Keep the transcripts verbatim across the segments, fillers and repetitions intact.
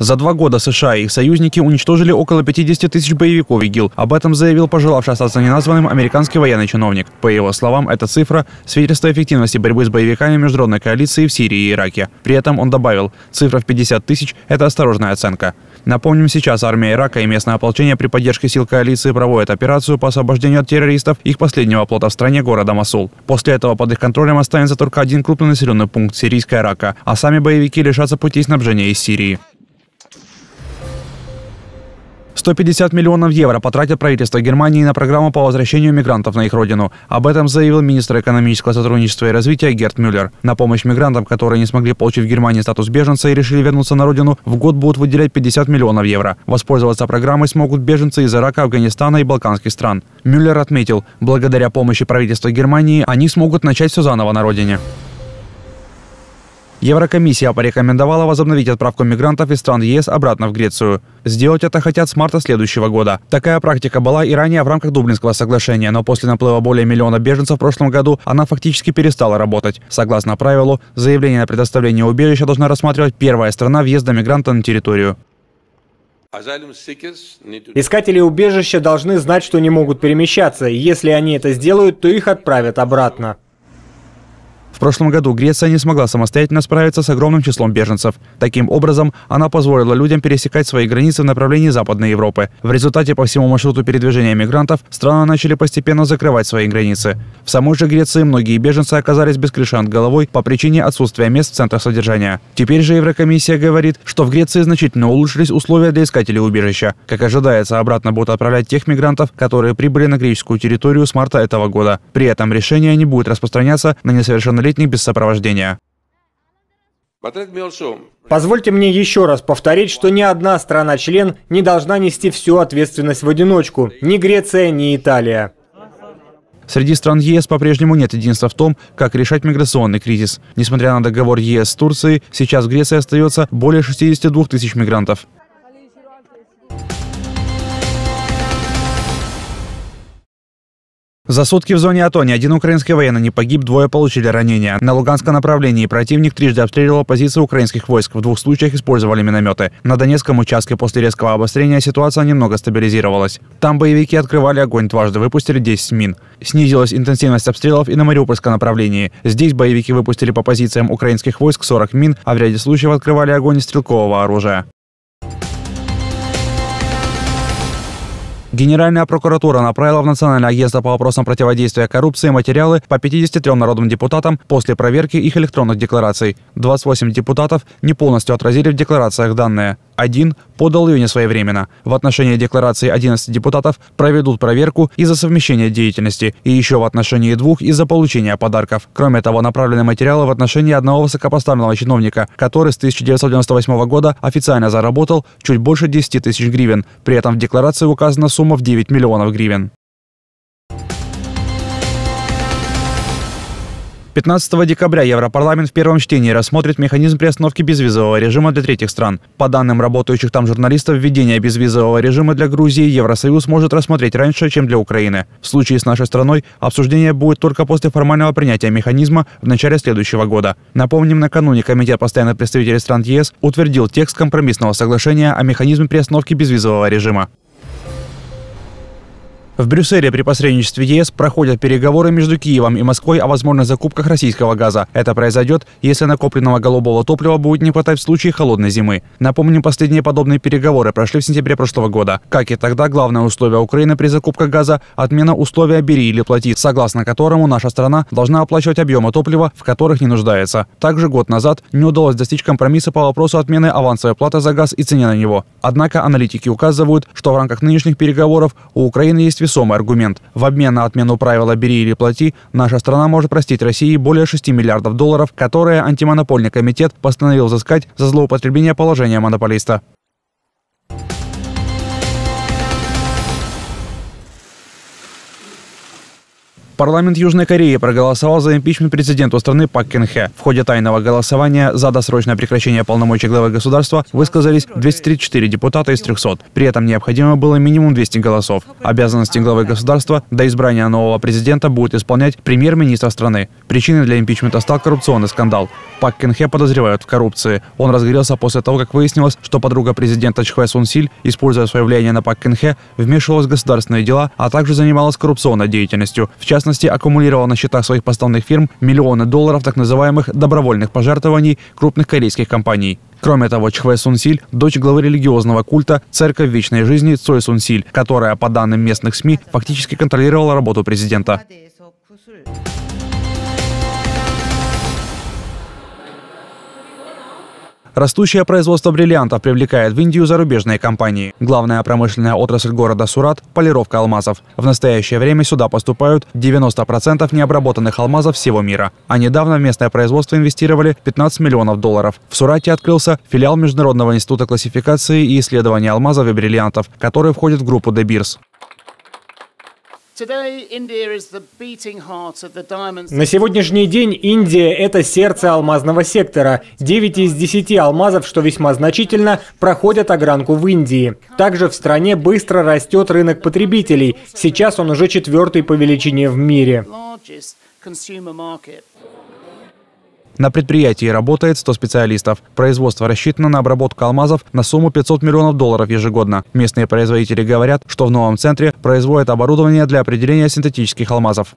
За два года США и их союзники уничтожили около пятидесяти тысяч боевиков ИГИЛ. Об этом заявил пожелавший остаться неназванным американский военный чиновник. По его словам, эта цифра – свидетельство эффективности борьбы с боевиками международной коалиции в Сирии и Ираке. При этом он добавил, цифра в пятьдесят тысяч – это осторожная оценка. Напомним, сейчас армия Ирака и местное ополчение при поддержке сил коалиции проводят операцию по освобождению от террористов их последнего оплота в стране города Мосул. После этого под их контролем останется только один крупный населенный пункт – сирийская Рака, а сами боевики лишатся путей снабжения из Сирии. сто пятьдесят миллионов евро потратит правительство Германии на программу по возвращению мигрантов на их родину. Об этом заявил министр экономического сотрудничества и развития Герт Мюллер. На помощь мигрантам, которые не смогли получить в Германии статус беженца и решили вернуться на родину, в год будут выделять пятьдесят миллионов евро. Воспользоваться программой смогут беженцы из Ирака, Афганистана и Балканских стран. Мюллер отметил, благодаря помощи правительства Германии они смогут начать все заново на родине. Еврокомиссия порекомендовала возобновить отправку мигрантов из стран ЕС обратно в Грецию. Сделать это хотят с марта следующего года. Такая практика была и ранее в рамках Дублинского соглашения, но после наплыва более миллиона беженцев в прошлом году она фактически перестала работать. Согласно правилу, заявление на предоставление убежища должна рассматривать первая страна въезда мигранта на территорию. Искатели убежища должны знать, что не могут перемещаться, и если они это сделают, то их отправят обратно. В прошлом году Греция не смогла самостоятельно справиться с огромным числом беженцев. Таким образом, она позволила людям пересекать свои границы в направлении Западной Европы. В результате по всему маршруту передвижения мигрантов страны начали постепенно закрывать свои границы. В самой же Греции многие беженцы оказались без крыши над головой по причине отсутствия мест в центрах содержания. Теперь же Еврокомиссия говорит, что в Греции значительно улучшились условия для искателей убежища. Как ожидается, обратно будут отправлять тех мигрантов, которые прибыли на греческую территорию с марта этого года. При этом решение не будет распространяться на несовершеннолетних без сопровождения. Позвольте мне еще раз повторить, что ни одна страна-член не должна нести всю ответственность в одиночку. Ни Греция, ни Италия. Среди стран ЕС по-прежнему нет единства в том, как решать миграционный кризис. Несмотря на договор ЕС с Турцией, сейчас в Греции остается более шестидесяти двух тысяч мигрантов. За сутки в зоне АТО ни один украинский военный не погиб, двое получили ранения. На Луганском направлении противник трижды обстреливал позиции украинских войск, в двух случаях использовали минометы. На Донецком участке после резкого обострения ситуация немного стабилизировалась. Там боевики открывали огонь дважды, выпустили десять мин. Снизилась интенсивность обстрелов и на Мариупольском направлении. Здесь боевики выпустили по позициям украинских войск сорок мин, а в ряде случаев открывали огонь из стрелкового оружия. Генеральная прокуратура направила в Национальное агентство по вопросам противодействия коррупции материалы по пятидесяти трём народным депутатам после проверки их электронных деклараций. двадцать восемь депутатов не полностью отразили в декларациях данные. Один подал ее несвоевременно. В отношении декларации одиннадцати депутатов проведут проверку из-за совмещения деятельности и еще в отношении двух из-за получения подарков. Кроме того, направлены материалы в отношении одного высокопоставленного чиновника, который с тысяча девятьсот девяносто восьмого года официально заработал чуть больше десяти тысяч гривен. При этом в декларации указана сумма в девять миллионов гривен. пятнадцатого декабря Европарламент в первом чтении рассмотрит механизм приостановки безвизового режима для третьих стран. По данным работающих там журналистов, введение безвизового режима для Грузии Евросоюз может рассмотреть раньше, чем для Украины. В случае с нашей страной обсуждение будет только после формального принятия механизма в начале следующего года. Напомним, накануне Комитет постоянных представителей стран ЕС утвердил текст компромиссного соглашения о механизме приостановки безвизового режима. В Брюсселе при посредничестве ЕС проходят переговоры между Киевом и Москвой о возможных закупках российского газа. Это произойдет, если накопленного голубого топлива будет не хватать в случае холодной зимы. Напомним, последние подобные переговоры прошли в сентябре прошлого года. Как и тогда, главное условие Украины при закупках газа – отмена условия «бери или плати», согласно которому наша страна должна оплачивать объемы топлива, в которых не нуждается. Также год назад не удалось достичь компромисса по вопросу отмены авансовой платы за газ и цене на него. Однако аналитики указывают, что в рамках нынешних переговоров у Украины есть весомый аргумент. В обмен на отмену правила «бери или плати» наша страна может простить России более шести миллиардов долларов, которые антимонопольный комитет постановил взыскать за злоупотребление положения монополиста. Парламент Южной Кореи проголосовал за импичмент президенту страны Пак Кын Хе. В ходе тайного голосования за досрочное прекращение полномочий главы государства высказались двести тридцать четыре депутата из трёхсот. При этом необходимо было минимум двести голосов. Обязанности главы государства до избрания нового президента будет исполнять премьер-министр страны. Причиной для импичмента стал коррупционный скандал. Пак Кын Хе подозревают в коррупции. Он разгорелся после того, как выяснилось, что подруга президента Чхве Сун Силь, используя свое влияние на Пак Кын Хе, вмешивалась в государственные дела, а также занималась коррупционной деятельностью. В частности, аккумулировал на счетах своих поставных фирм миллионы долларов так называемых добровольных пожертвований крупных корейских компаний. Кроме того, Чхве Сун Силь – дочь главы религиозного культа «Церковь вечной жизни» Цой Сун Силь, которая, по данным местных СМИ, фактически контролировала работу президента. Растущее производство бриллиантов привлекает в Индию зарубежные компании. Главная промышленная отрасль города Сурат – полировка алмазов. В настоящее время сюда поступают девяносто процентов необработанных алмазов всего мира. А недавно в местное производство инвестировали пятнадцать миллионов долларов. В Сурате открылся филиал Международного института классификации и исследования алмазов и бриллиантов, который входит в группу Де Бирс. На сегодняшний день Индия – это сердце алмазного сектора. девять из десяти алмазов, что весьма значительно, проходят огранку в Индии. Также в стране быстро растет рынок потребителей. Сейчас он уже четвертый по величине в мире. На предприятии работает сто специалистов. Производство рассчитано на обработку алмазов на сумму пятьсот миллионов долларов ежегодно. Местные производители говорят, что в новом центре производят оборудование для определения синтетических алмазов.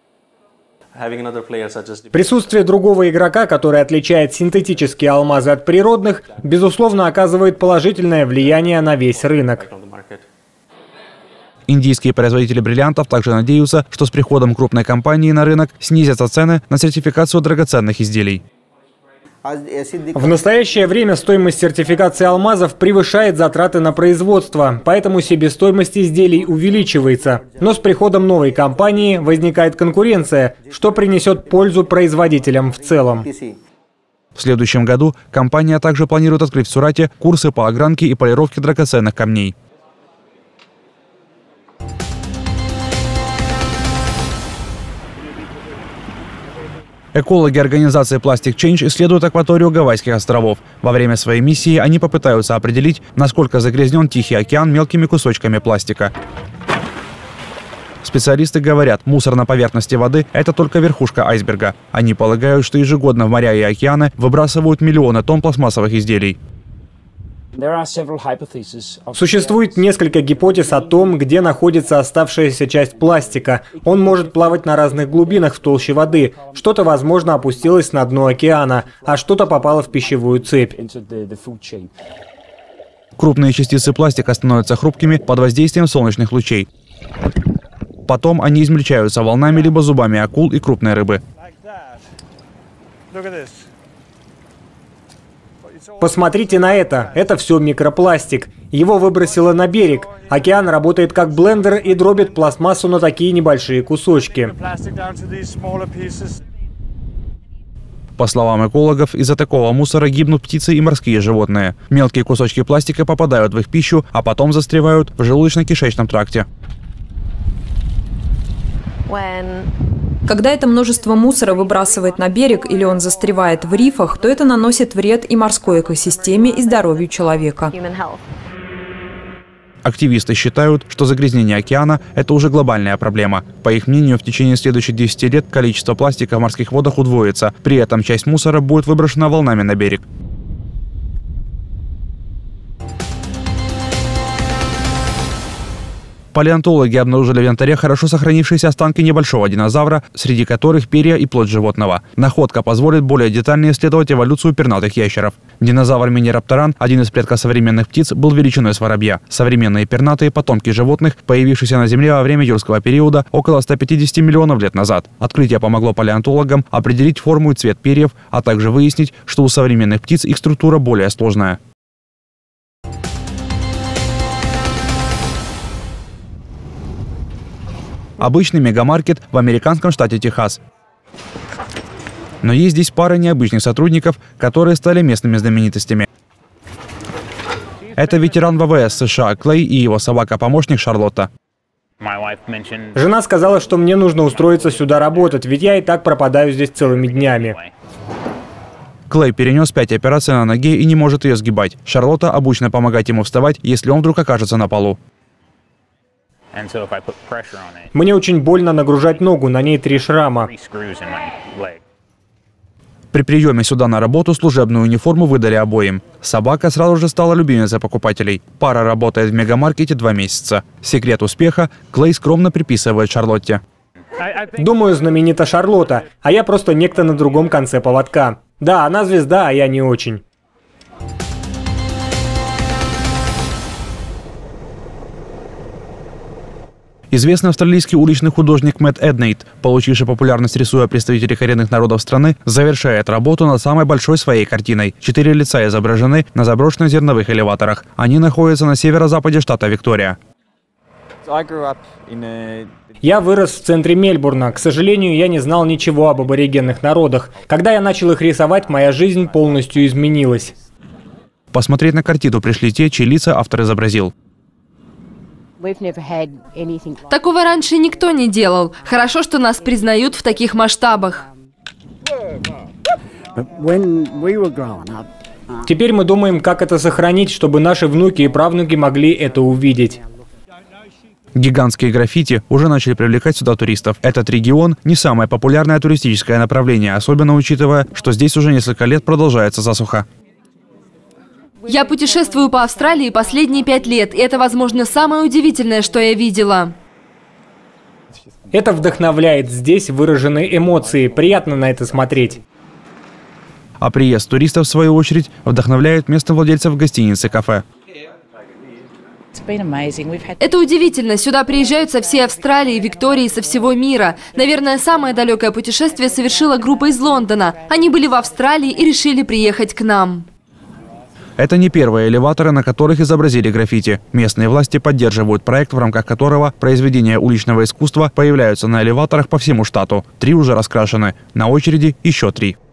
Присутствие другого игрока, который отличает синтетические алмазы от природных, безусловно, оказывает положительное влияние на весь рынок. Индийские производители бриллиантов также надеются, что с приходом крупной компании на рынок снизятся цены на сертификацию драгоценных изделий. В настоящее время стоимость сертификации алмазов превышает затраты на производство, поэтому себестоимость изделий увеличивается. Но с приходом новой компании возникает конкуренция, что принесет пользу производителям в целом. В следующем году компания также планирует открыть в Сурате курсы по огранке и полировке драгоценных камней. Экологи организации Plastic Change исследуют акваторию Гавайских островов. Во время своей миссии они попытаются определить, насколько загрязнен Тихий океан мелкими кусочками пластика. Специалисты говорят, мусор на поверхности воды – это только верхушка айсберга. Они полагают, что ежегодно в моря и океаны выбрасывают миллионы тонн пластмассовых изделий. Существует несколько гипотез о том, где находится оставшаяся часть пластика. Он может плавать на разных глубинах в толще воды. Что-то, возможно, опустилось на дно океана, а что-то попало в пищевую цепь. Крупные частицы пластика становятся хрупкими под воздействием солнечных лучей. Потом они измельчаются волнами либо зубами акул и крупной рыбы. Посмотрите на это. Это все микропластик. Его выбросило на берег. Океан работает как блендер и дробит пластмассу на такие небольшие кусочки. По словам экологов, из-за такого мусора гибнут птицы и морские животные. Мелкие кусочки пластика попадают в их пищу, а потом застревают в желудочно-кишечном тракте. Когда это множество мусора выбрасывает на берег или он застревает в рифах, то это наносит вред и морской экосистеме, и здоровью человека. Активисты считают, что загрязнение океана – это уже глобальная проблема. По их мнению, в течение следующих десяти лет количество пластика в морских водах удвоится. При этом часть мусора будет выброшена волнами на берег. Палеонтологи обнаружили в янтаре хорошо сохранившиеся останки небольшого динозавра, среди которых перья и плоть животного. Находка позволит более детально исследовать эволюцию пернатых ящеров. Динозавр Минирапторан, один из предков современных птиц, был величиной с воробья. Современные пернатые потомки животных, появившиеся на Земле во время юрского периода около ста пятидесяти миллионов лет назад. Открытие помогло палеонтологам определить форму и цвет перьев, а также выяснить, что у современных птиц их структура более сложная. Обычный мегамаркет в американском штате Техас. Но есть здесь пара необычных сотрудников, которые стали местными знаменитостями. Это ветеран вэ вэ эс США Клей и его собака-помощник Шарлотта. Жена сказала, что мне нужно устроиться сюда работать, ведь я и так пропадаю здесь целыми днями. Клей перенес пять операций на ноге и не может ее сгибать. Шарлотта обучена помогать ему вставать, если он вдруг окажется на полу. Мне очень больно нагружать ногу, на ней три шрама. При приеме сюда на работу служебную униформу выдали обоим. Собака сразу же стала любимицей покупателей. Пара работает в мегамаркете два месяца. Секрет успеха Клей скромно приписывает Шарлотте. Думаю, знаменита Шарлотта, а я просто некто на другом конце поводка. Да, она звезда, а я не очень. Известный австралийский уличный художник Мэтт Эднейт, получивший популярность рисуя представителей коренных народов страны, завершает работу над самой большой своей картиной. Четыре лица изображены на заброшенных зерновых элеваторах. Они находятся на северо-западе штата Виктория. Я вырос в центре Мельбурна. К сожалению, я не знал ничего об аборигенных народах. Когда я начал их рисовать, моя жизнь полностью изменилась. Посмотреть на картину пришли те, чьи лица автор изобразил. Такого раньше никто не делал. Хорошо, что нас признают в таких масштабах. Теперь мы думаем, как это сохранить, чтобы наши внуки и правнуки могли это увидеть. Гигантские граффити уже начали привлекать сюда туристов. Этот регион не самое популярное туристическое направление, особенно учитывая, что здесь уже несколько лет продолжается засуха. Я путешествую по Австралии последние пять лет, и это, возможно, самое удивительное, что я видела. Это вдохновляет, здесь выражены эмоции, приятно на это смотреть. А приезд туристов, в свою очередь, вдохновляет местных владельцев гостиниц и кафе. Это удивительно. Сюда приезжают со всей Австралии, Виктории, со всего мира. Наверное, самое далекое путешествие совершила группа из Лондона. Они были в Австралии и решили приехать к нам. Это не первые элеваторы, на которых изобразили граффити. Местные власти поддерживают проект, в рамках которого произведения уличного искусства появляются на элеваторах по всему штату. Три уже раскрашены. На очереди еще три.